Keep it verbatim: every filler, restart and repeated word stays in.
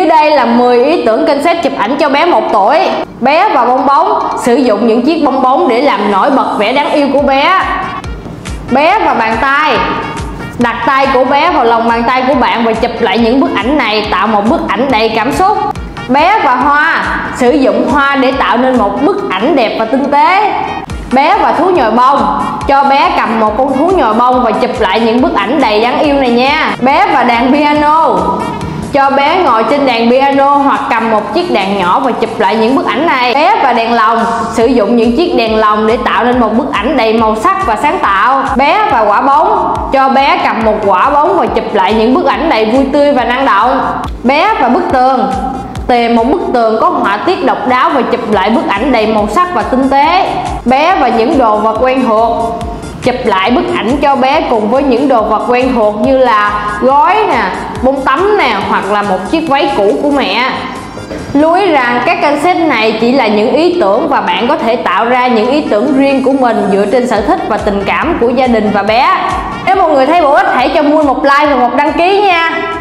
đây là mười ý tưởng concept chụp ảnh cho bé một tuổi. Bé và bong bóng. Sử dụng những chiếc bong bóng để làm nổi bật vẻ đáng yêu của bé. Bé và bàn tay. Đặt tay của bé vào lòng bàn tay của bạn và chụp lại những bức ảnh này, tạo một bức ảnh đầy cảm xúc. Bé và hoa. Sử dụng hoa để tạo nên một bức ảnh đẹp và tinh tế. Bé và thú nhồi bông. Cho bé cầm một con thú nhồi bông và chụp lại những bức ảnh đầy đáng yêu này nha. Bé và đàn piano. Cho bé ngồi trên đàn piano hoặc cầm một chiếc đàn nhỏ và chụp lại những bức ảnh này. Bé và đèn lồng. Sử dụng những chiếc đèn lồng để tạo nên một bức ảnh đầy màu sắc và sáng tạo. Bé và quả bóng. Cho bé cầm một quả bóng và chụp lại những bức ảnh đầy vui tươi và năng động. Bé và bức tường. Tìm một bức tường có họa tiết độc đáo và chụp lại bức ảnh đầy màu sắc và tinh tế. Bé và những đồ vật quen thuộc. Chụp lại bức ảnh cho bé cùng với những đồ vật quen thuộc như là gói nè, bông tắm nè, hoặc là một chiếc váy cũ của mẹ. Lưu ý rằng các concept này chỉ là những ý tưởng và bạn có thể tạo ra những ý tưởng riêng của mình dựa trên sở thích và tình cảm của gia đình và bé. Nếu mọi người thấy bổ ích hãy cho Moon một like và một đăng ký nha.